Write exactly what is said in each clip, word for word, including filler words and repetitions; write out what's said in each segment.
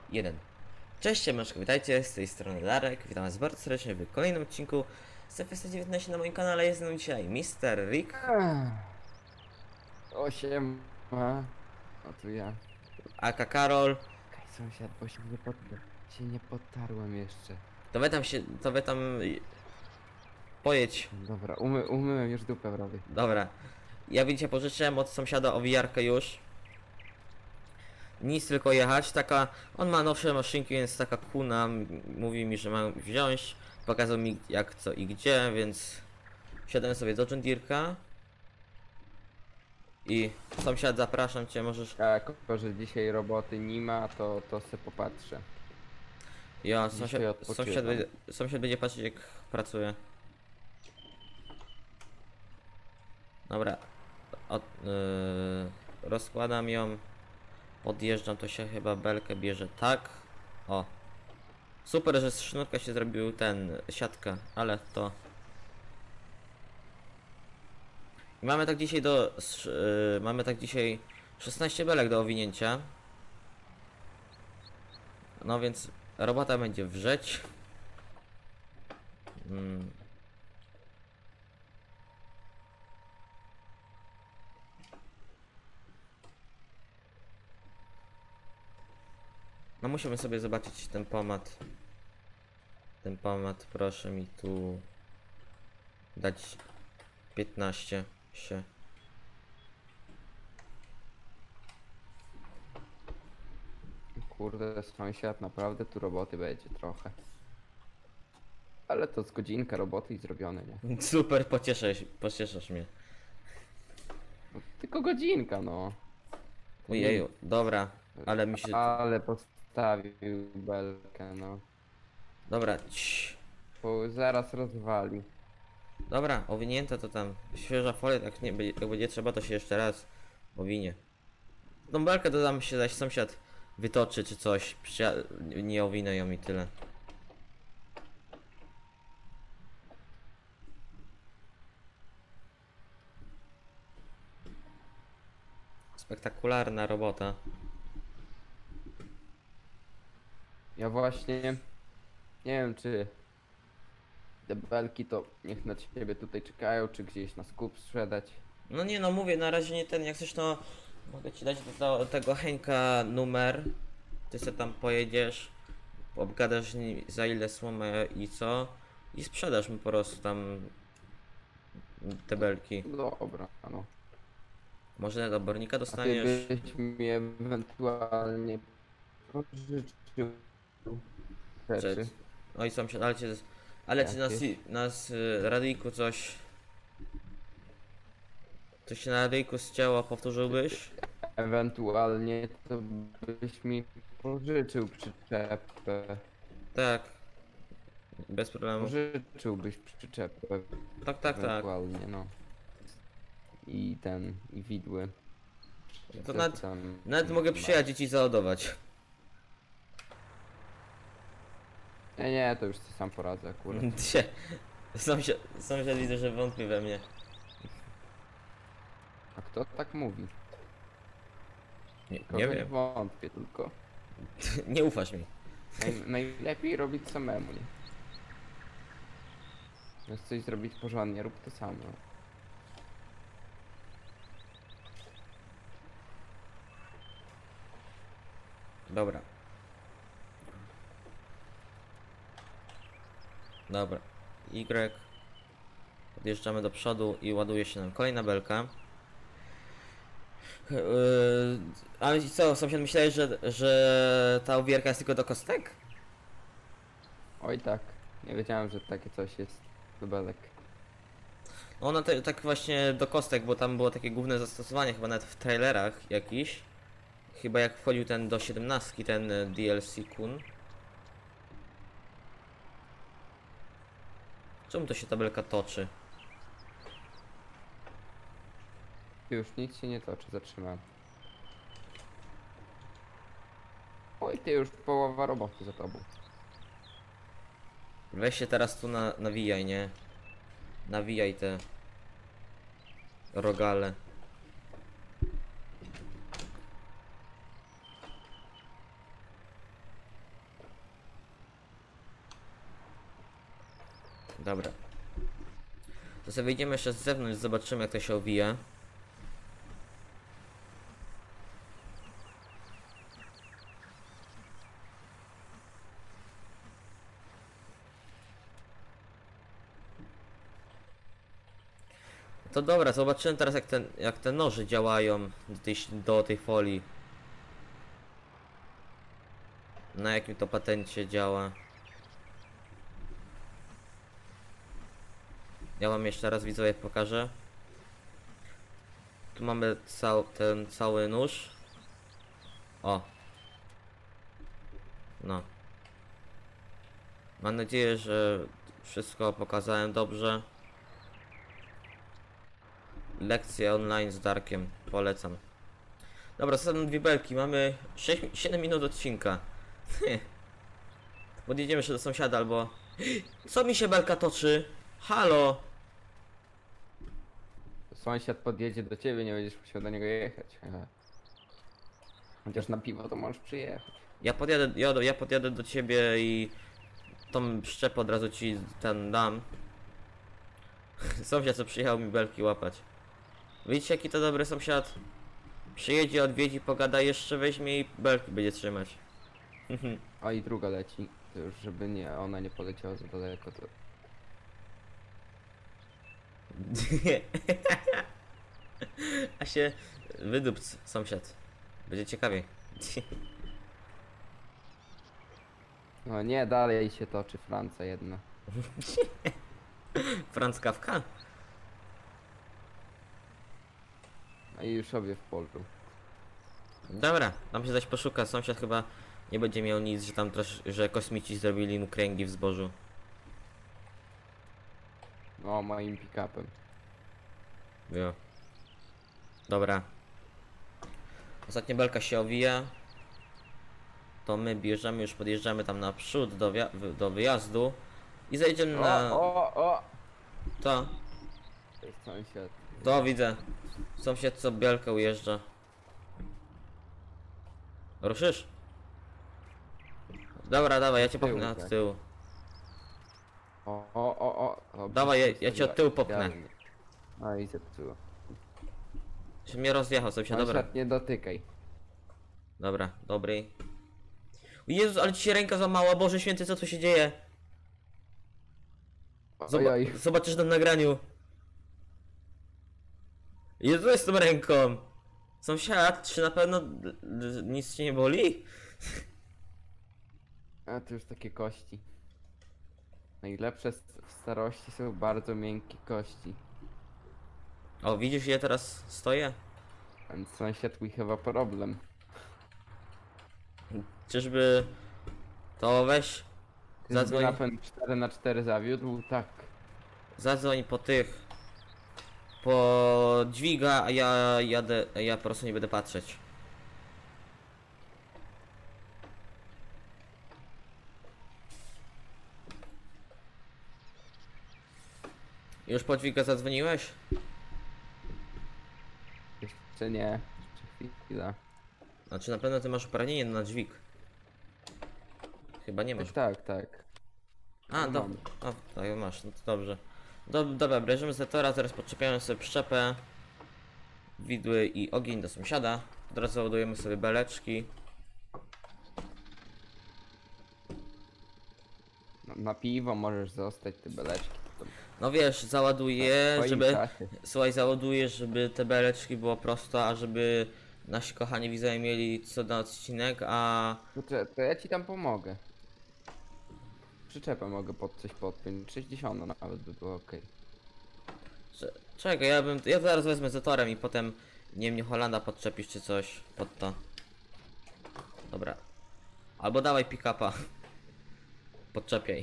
jeden. Cześć, siemaneczko, witajcie, z tej strony Darek, witam was bardzo serdecznie w kolejnym odcinku z F S dziewiętnaście na moim kanale. Jest ze mną dzisiaj mister Rick, Osiema. O tu ja. aka Karol. Kaj sąsiad, bo się nie, pot... się nie potarłem jeszcze. To wy tam się, to wy tam pojedź. Dobra, umy, umyłem już dupę prawie. Dobra, ja widzicie, pożyczyłem od sąsiada owijarkę już. Nic, tylko jechać, taka, on ma nowsze maszynki, więc taka kuna mówi mi, że mam wziąć. Pokazał mi jak, co i gdzie, więc wsiadłem sobie do John Deere'ka. I sąsiad, zapraszam cię, możesz... A jako, że dzisiaj roboty nie ma, to, to se popatrzę. Ja, Dzisiaj sąsiad, odpoczywam. sąsiad, będzie, sąsiad będzie patrzeć jak pracuje. Dobra. Od, yy, rozkładam ją. Podjeżdżam, to się chyba belkę bierze tak. O. Super, że z sznurka się zrobił ten, siatka, ale to... I mamy tak dzisiaj do... Yy, mamy tak dzisiaj szesnaście belek do owinięcia. No więc robota będzie wrzeć. Hmm. No musimy sobie zobaczyć ten pomad. Ten pomad, proszę mi tu dać piętnaście się. Kurde, sąsiad, naprawdę tu roboty będzie trochę. Ale to z godzinka roboty i zrobione, nie? Super, pocieszasz, pocieszasz mnie. No, tylko godzinka, no. To nie- Ojeju, dobra, ale mi się... Ale postawił belkę, no. Dobra, cii. Bo zaraz rozwali. Dobra, owinięte to tam. Świeża folia, jak nie będzie, jak będzie trzeba, to się jeszcze raz owinie. Tą belkę dodam się, zaś sąsiad wytoczy czy coś. Przecież ja nie owinę ją i tyle. Spektakularna robota. Ja właśnie nie wiem, czy te belki to niech na ciebie tutaj czekają, czy gdzieś na skup sprzedać. No nie no, mówię, na razie nie ten, jak chcesz to mogę ci dać do, do tego Henka numer. Ty se tam pojedziesz, obgadasz z nim za ile słomę i co. I sprzedasz mu po prostu tam te belki. Dobra, no. Może do obornika A ty dostaniesz. byś mi ewentualnie pożyczył rzeczy. Rzecz. Oj, sąsiad, ale cię, ale cię nas, Jakieś? nas y, radyjku coś... Coś się na radyjku ścięło, powtórzyłbyś? Ewentualnie to byś mi pożyczył przyczepę. Tak. Bez problemu. Pożyczyłbyś przyczepę. Tak, tak, tak. Ewentualnie, no. I ten, i widły. To Co nawet, tam nawet mogę masz? przyjechać i ci załadować. Nie, nie, to już sobie sam poradzę akurat. Się, sąsiad, sąsiad widzę, że wątpi we mnie. A kto tak mówi? Nie, Kogo nie wiem. wątpię tylko. Nie ufasz mi. Naj, najlepiej robić samemu, nie? Chcesz coś zrobić porządnie, rób to samo. Dobra. Dobra. Y. Podjeżdżamy do przodu i ładuje się nam kolejna belka. Yy, ale co, sąsiad, myślałeś, że, że ta uwierka jest tylko do kostek? Oj tak, nie wiedziałem, że takie coś jest do belek. No ona te, tak właśnie do kostek, bo tam było takie główne zastosowanie, chyba nawet w trailerach jakiś. Chyba jak wchodził ten do siedemnastki, ten e, D L C Kun. Czemu to się tabelka toczy? Już nic się nie toczy, zatrzymałem. Oj, ty już połowa roboty za tobą. Weź się teraz tu na, nawijaj, nie? Nawijaj te rogale. Dobra. To sobie wyjdziemy jeszcze z zewnątrz, zobaczymy jak to się owija. To dobra, zobaczymy teraz jak, ten, jak te noże działają do tej, do tej folii. Na jakim to patencie działa. Ja wam jeszcze raz widzowie pokażę. Tu mamy cał, ten cały nóż. O. No. Mam nadzieję, że wszystko pokazałem dobrze. Lekcje online z Darkiem. Polecam. Dobra, są dwie belki. Mamy sześć, siedem minut odcinka. Podjedziemy jeszcze do sąsiada albo... Co mi się belka toczy? Halo! Sąsiad podjedzie do ciebie, nie będziesz musiał do niego jechać. Aha. Chociaż na piwo to możesz przyjechać. Ja podjadę, ja, ja podjadę do ciebie i tą szczepę od razu ci ten dam. Sąsiad co przyjechał mi belki łapać. Widzicie jaki to dobry sąsiad? Przyjedzie, odwiedzi, pogada, jeszcze weźmie i belki będzie trzymać. O i druga leci. To już żeby nie, ona nie poleciała za daleko to... A się wydupc sąsiad. Będzie ciekawiej. No nie, dalej się toczy Franca jedna. Franz Kafka? A i już obie w polu. Dobra, tam się zaś poszuka. Sąsiad chyba nie będzie miał nic, że tam też, że kosmici zrobili mu kręgi w zbożu. No, moim pick-upem. Jo. Dobra. Ostatnia belka się owija. To my bierzemy, już podjeżdżamy tam naprzód do, do wyjazdu. I zejdziemy O, na... o, o! To. To jest sąsiad. To widzę. Sąsiad co belkę ujeżdża. Ruszysz? Dobra, dawaj, ja cię Tyłu, popchnę od tak. tyłu. O, o, o, o. o Dawaj, ja, ja cię od tyłu popchnę. Idealnie. No i zepsuło. Że mnie rozjechał sąsiad, dobra. Sąsiad, nie dotykaj. Dobra, dobry. O Jezus, ale ci się ręka złamała, Boże święty, co tu się dzieje? Zoba Ojoj. zobaczysz na nagraniu. Jezu, jest z tą ręką. Sąsiad, czy na pewno d- d- nic ci nie boli? A to już takie kości. Najlepsze s- w starości są bardzo miękkie kości. O, widzisz, ja teraz stoję? Więc sąsiad, we have a problem. Czyżby to weź, Zadzwoń. zadzwoń, Napęd cztery na cztery zawiódł? Tak. zadzwoń po tych, po dźwiga, a ja jadę, a ja po prostu nie będę patrzeć. Już po dźwiga zadzwoniłeś? Jeszcze nie. Jeszcze chwila. Znaczy na pewno ty masz uprawnienie na dźwig. Chyba nie masz. Tak, tak, tak. A, no do... mam. O, tak masz, no to dobrze. Do, dobra, bierzemy zetora, teraz podczepiamy sobie przyczepę, widły i ogień do sąsiada. Od razu załadujemy sobie beleczki. No, na piwo możesz zostać te beleczki. To No wiesz, załaduję, w swoim żeby... czasie. Słuchaj, załaduję, żeby te beleczki było prosto, a żeby nasi kochani widzowie mieli co na odcinek, a... Kurczę, to ja ci tam pomogę. Przyczepę mogę pod coś podpiąć. sześćdziesiąt nawet by było ok. Cze- Czekaj, ja bym... Ja zaraz wezmę zetorem i potem, nie wiem, nie Holanda podczepisz czy coś pod to. Dobra. Albo dawaj pick-upa. Podczepiaj.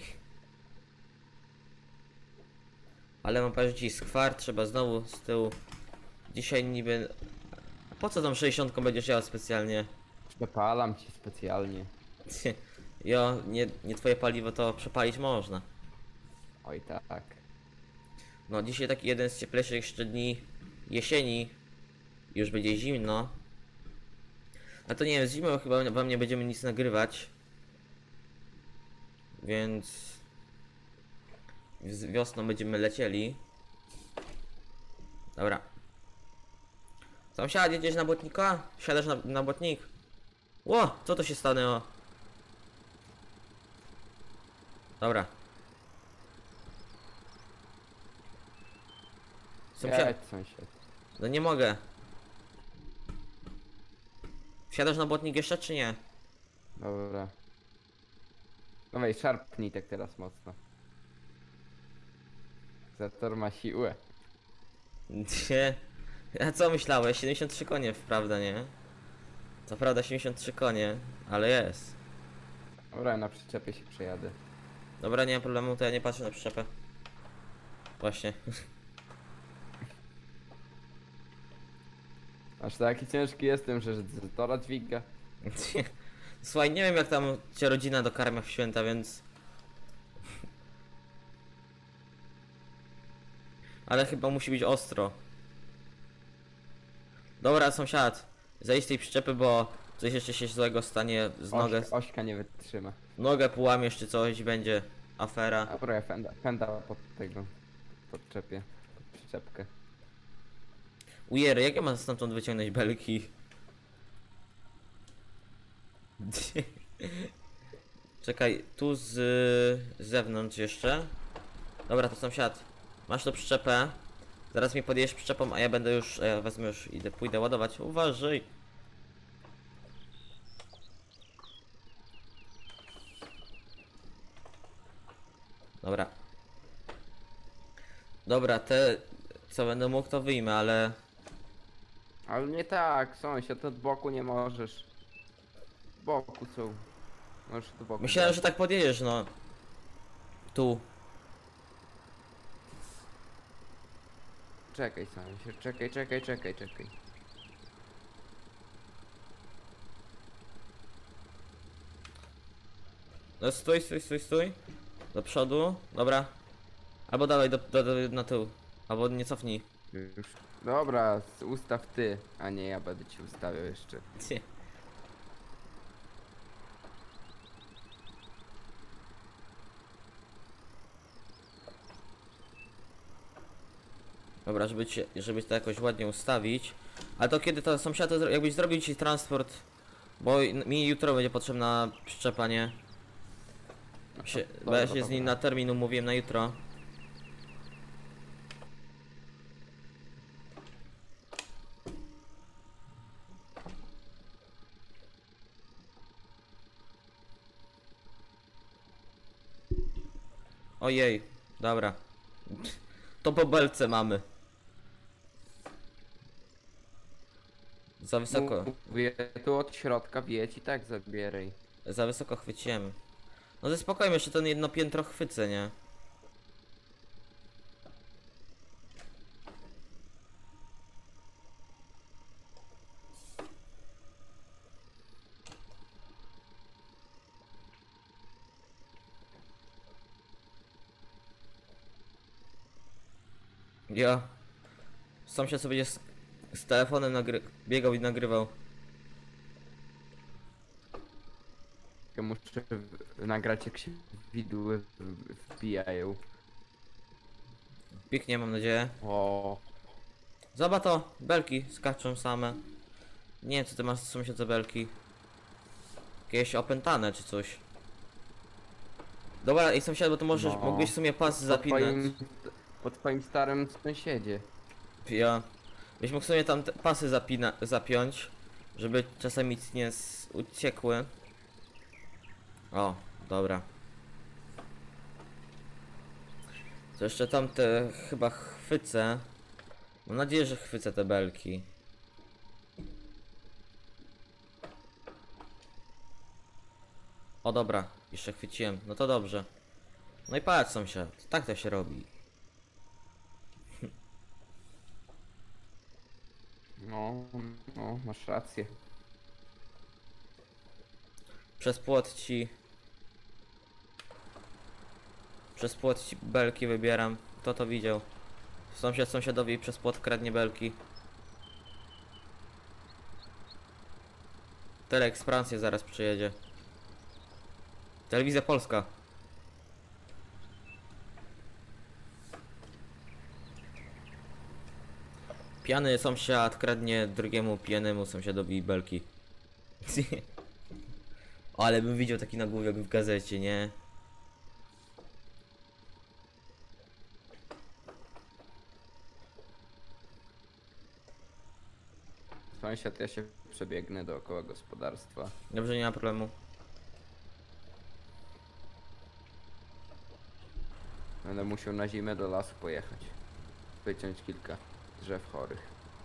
Ale mam powiedzieć ci skwar, trzeba znowu z tyłu. Dzisiaj niby... A po co tam sześćdziesiątką będziesz jechał specjalnie? Przepalam ci specjalnie. Jo, nie, nie twoje paliwo to przepalić można. Oj tak. No dzisiaj taki jeden z cieplejszych jeszcze dni jesieni. Już będzie zimno. A to nie wiem, z zimą chyba wam nie będziemy nic nagrywać. Więc... z wiosną będziemy lecieli. Dobra. Sąsiad, jedziesz na błotnika? Wsiadasz na, na błotnik? Ło, co to się stanęło? Dobra. Sąsiad, Jedź, sąsiad. no nie mogę. Wsiadasz na błotnik jeszcze czy nie? Dobra. No weź, szarpnij tak teraz mocno. Zator ma siłę. Nie. A co myślałeś? siedemdziesiąt trzy konie, prawda, nie? Co prawda siedemdziesiąt trzy konie, ale jest. Dobra, na przyczepie się przejadę. Dobra, nie ma problemu, to ja nie patrzę na przyczepę. Właśnie. Aż taki ciężki jestem, że Zatora dźwiga. Słuchaj, nie wiem jak tam cię rodzina dokarmia w święta, więc... Ale chyba musi być ostro. Dobra, sąsiad. Zejdź z tej przyczepy, bo coś jeszcze się złego stanie z nogę. Oś, ośka nie wytrzyma. Nogę połamiesz czy coś, będzie afera. Dobra, ja fenda, fenda pod tego. Podczepię. Pod przyczepkę. Ujery, jak ja mam stamtąd wyciągnąć belki? Czekaj, tu z, z zewnątrz jeszcze. Dobra, to sąsiad. Masz tą przyczepę. Zaraz mi podjedziesz przyczepą, a ja będę już, a ja wezmę już, idę, pójdę ładować. Uważaj. Dobra. Dobra, te co będę mógł to wyjmę, ale... Ale nie tak, sąsiad, od boku nie możesz. Z boku są. Możesz do boku. Myślałem, dać. że tak podjedziesz, no. Tu. Czekaj, sąsiad, czekaj, czekaj, czekaj, czekaj. No stój, stój, stój, stój. Do przodu, dobra. Albo dawaj do, do, do, na tył. Albo nie cofnij. Już. Dobra, z- ustaw ty, a nie ja będę ci ustawiał jeszcze. Nie. Dobra, żeby cię, żeby to jakoś ładnie ustawić. Ale to kiedy to sąsiad, to zro- jakbyś zrobił ci transport, bo mi jutro będzie potrzebna przyczepa, nie? Się, bo ja Dobra, się z nim dobra. na termin umówiłem na jutro. Ojej, dobra. To po belce mamy. Za wysoko, Mówię, tu od środka wieć i tak zabieraj. za wysoko chwyciłem. No ze spokojem, jeszcze ten jedno piętro chwycę, nie? Ja. Sąsiad sobie z, z telefonem nagry biegał i nagrywał. Ja muszę w- nagrać jak się widły w- wbijają. Piknie, mam nadzieję. O, Zobacz to, belki skaczą same. Nie wiem co ty masz sąsiad za belki. Jakieś opętane czy coś. Dobra, i sąsiad, bo to możesz, No. mógłbyś w sumie pas po zapinać. twoim, po twoim starym sąsiedzie. Ja. Byś mógł sobie tam te pasy zapina zapiąć, żeby czasami nic nie z- uciekły. O, dobra. To jeszcze tamte chyba chwycę. Mam nadzieję, że chwycę te belki. O dobra, jeszcze chwyciłem. No to dobrze. No i patrz sąsiad, tak to się robi. No, no, masz rację. Przez płot ci... Przez płot ci belki wybieram. Kto to widział? Sąsiad sąsiadowi przez płot kradnie belki. Telex Francja zaraz przyjedzie. Telewizja Polska. Pijany sąsiad kradnie drugiemu pijanemu sąsiadowi belki. O, ale bym widział taki nagłówek w gazecie, nie? Sąsiad, ja się przebiegnę dookoła gospodarstwa. Dobrze, nie ma problemu. Będę musiał na zimę do lasu pojechać. Wyciąć kilka drzew chorych.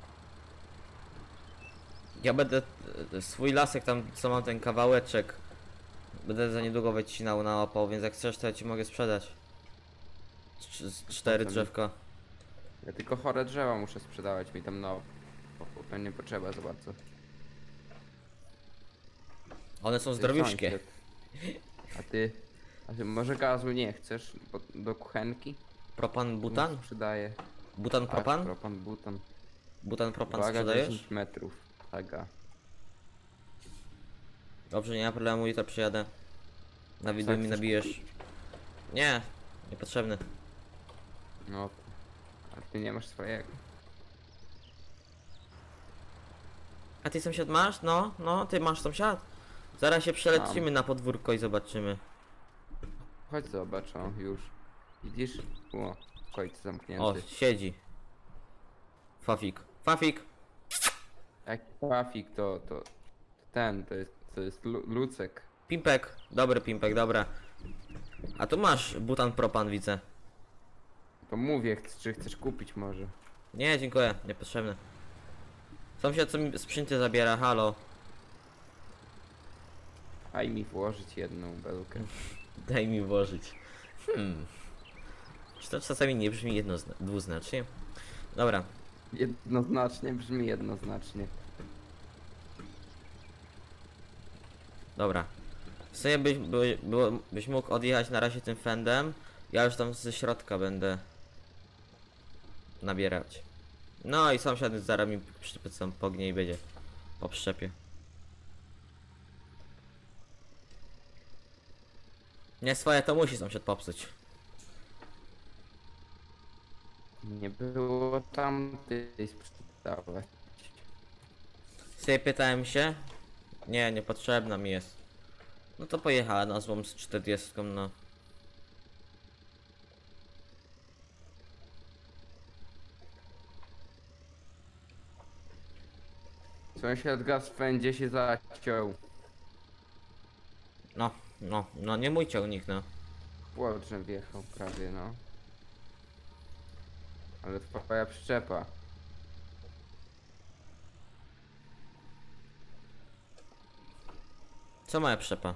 Ja będę e, swój lasek tam, co mam ten kawałeczek, będę za niedługo wycinał na opał, więc jak chcesz, to ja ci mogę sprzedać. Cz- cztery Tam- drzewka. Ja tylko chore drzewa muszę sprzedawać mi tam na opał. To nie potrzeba za bardzo. One są Ty, zdrowiuszkie. sąsiad. A ty... A ty może gazu nie chcesz? Bo, do kuchenki? Propan, butan? Sprzedaję. Butan, Tak, propan? propan, butan. Butan, propan Waga sprzedajesz? dziesięć metrów. Taka. Dobrze, nie ma problemu, i to przyjadę. Na wideo mi chcesz nabijesz. Nie, niepotrzebny. No. A ty nie masz swojego. A ty sąsiad masz? No, no, ty masz sąsiad. Zaraz się przelecimy na podwórko i zobaczymy. Chodź zobacz, o, już. Widzisz? O, w końcu O, zamknięty. siedzi. Fafik. Fafik! Jak trafik to, to, to ten, to jest, to jest Lu- Lucek. Pimpek. Dobry pimpek, dobra. A tu masz butan, propan, widzę. To mówię, ch- czy chcesz kupić może. Nie, dziękuję, niepotrzebny. Sąsiad co mi sprzęty zabiera, halo. Daj mi włożyć jedną belkę. Daj mi włożyć. Hmm. Czy to czasami nie brzmi jedno dwuznacznie? Dobra. Jednoznacznie brzmi jednoznacznie. Dobra. W sumie byś, by, było, byś mógł odjechać na razie tym fendem. Ja już tam ze środka będę nabierać. No i sąsiad zaraz mi przypycą pognie i będzie po przyczepie. Nie swoje to musi sąsiad popsuć. Nie było tam tej sprzedawać. Sobie pytałem się. Nie, niepotrzebna mi jest. No to pojechała na złom z czterdziestką, no. Sąsiad gaz w fędzie się zaciął. No, no, no nie mój ciągnik, no. Płoczem wjechał prawie, no. Ale twoja przyczepa. Co moja przepa?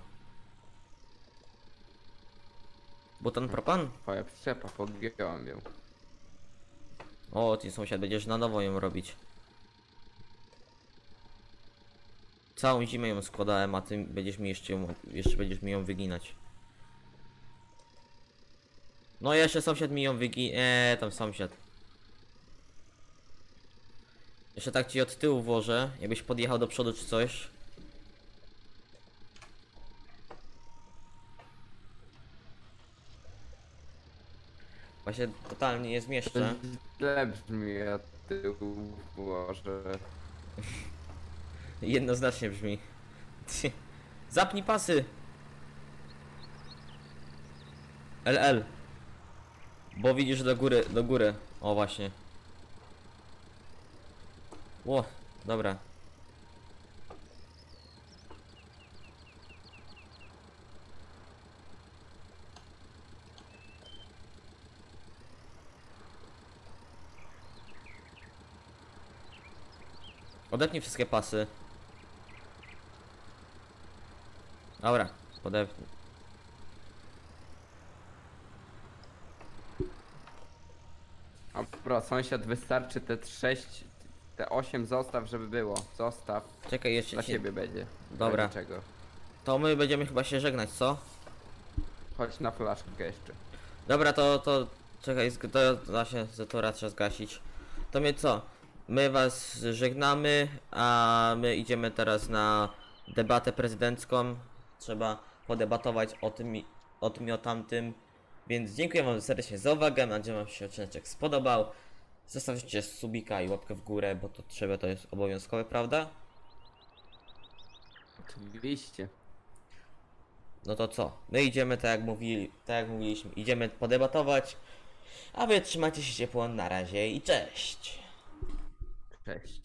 Butan propan? Twoja przyczepa, podgiąłem ją. O, ty sąsiad, będziesz na nowo ją robić. Całą zimę ją składałem, a ty będziesz mi jeszcze, ją, jeszcze będziesz mi ją wyginać. No jeszcze sąsiad mi ją wygi... Eee, tam sąsiad. Jeszcze tak ci od tyłu włożę, jakbyś podjechał do przodu czy coś. Właśnie totalnie nie zmieszczę. Źle brzmi, a ty ułożę. Jednoznacznie brzmi. Zapnij pasy! L L. Bo widzisz do góry, do góry. O właśnie. Ło, dobra. Odepnij wszystkie pasy. Dobra, podepnij. A pro, sąsiad wystarczy te sześć, te osiem zostaw, żeby było. Zostaw. Czekaj, jeszcze Dla ci... siebie będzie. Dobra. Będzie czego. To my będziemy chyba się żegnać, co? Chodź na flaszkę jeszcze. Dobra, to, to... Czekaj, zg- to właśnie Zetora trzeba zgasić. To my co? My was żegnamy, a my idziemy teraz na debatę prezydencką. Trzeba podebatować o tym, i- o tym i o tamtym. Więc dziękuję wam serdecznie za uwagę, mam nadzieję, że wam się odcinek spodobał. Zostawcie subika i łapkę w górę, bo to trzeba, to jest obowiązkowe, prawda? Oczywiście. No to co? My idziemy, tak jak mówili, tak jak mówiliśmy, idziemy podebatować, a wy trzymajcie się ciepło, na razie i cześć! Cześć.